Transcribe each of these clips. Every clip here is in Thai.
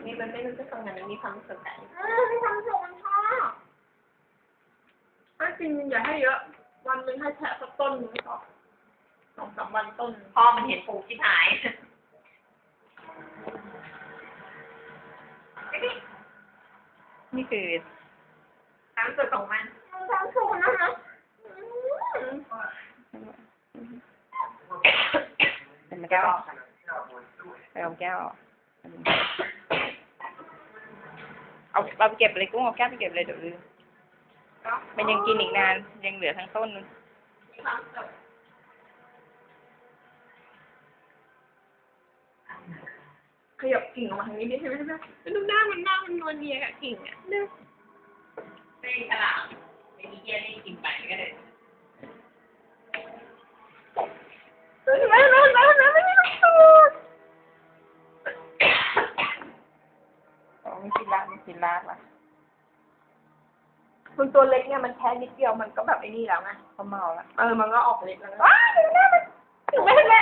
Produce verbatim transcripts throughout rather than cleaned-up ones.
นี่มันไม่รู้จะตรงไหนมันมีความสดใสเออไม่ทำสุกมันค่ะถ้าจริงอย่าให้เยอะวันหนึ่งให้แฉะสักต้นหนึ่งก็สองสามวันต้นพ่อมันเห็นปลูกที่หายนี่คือน้ำสดของมันมันทำสุกนะคะเป็นแก้วไปเอาแก้วเอาเราไปเก็บเลยกุ้งเอาแก้วไปเก็บเลยเดี๋ยวลืมมันยังกินอีกนานยังเหลือทั้งต้นนึงขยับกิ่งออกมาทางนี้ดิใช่ไหมใช่ไหมดูหน้ามันหน้ามันนวลเนียกับกิ่งอ่ะเนี่ยไม่ฉลาดไม่มีเยี่ยนี่กินไปก็เลยเออไม่ไม่ไม่ไม่ไม่ไม่ถูกอ๋อไม่กินลาดไม่กินลาดว่ะมันตัวเล็กเนี่ยมันแค่นิดเดียวมันก็แบบไอ้นี่แล้วไงเขาเมาละเออมันก็ออกเล็กแล้วว้าวหน้ามันถึงไม่แม่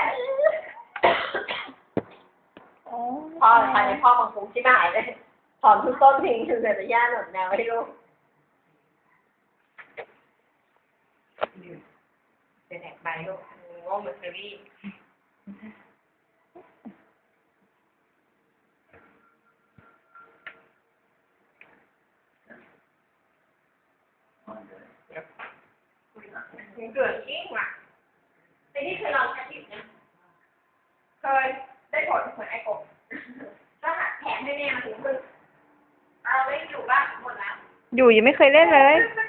พ่อใครพ่อมังคุดที่ไหนเลยถอนทุกต้นทิ้งถึงแต่ย่าหนุนแนวให้ลูกเป็นแหกใบลูกงงเหมือนเชอรี่มันเกิดยิ่งว่ะแต่นี่คือเราแค่ติดนะเคยได้ผลเหมือนไอ้กบก็หักแขนให้แม่มาถึงมือเราไม่อยู่บ้านหมดแล้วอยู่ยังไม่เคยเล่นเลยไม่